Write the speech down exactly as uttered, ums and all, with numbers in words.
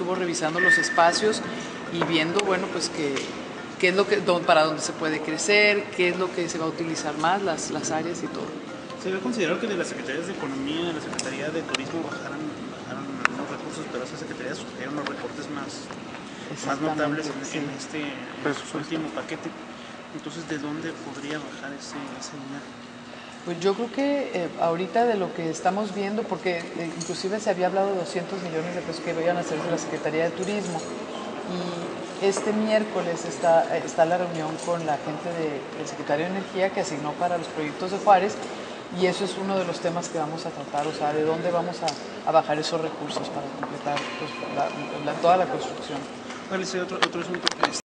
estuvo revisando los espacios y viendo, bueno, pues que qué es lo que, para dónde se puede crecer, qué es lo que se va a utilizar más, las, las áreas y todo. Se había considerado que de las Secretarías de Economía, de la Secretaría de Turismo bajaran, bajaran algunos recursos, pero esas secretarías sufrieron los recortes más, más notables en, sí. en este en último paquete. Entonces, ¿de dónde podría bajar ese, ese dinero? Pues yo creo que eh, ahorita de lo que estamos viendo, porque eh, inclusive se había hablado de doscientos millones de pesos que iban a hacerse de la Secretaría de Turismo, y este miércoles está, está la reunión con la gente de, del Secretario de Energía que asignó para los proyectos de Juárez, y eso es uno de los temas que vamos a tratar, o sea, de dónde vamos a, a bajar esos recursos para completar pues, la, la, toda la construcción. Vale, sí, otro, otro asunto.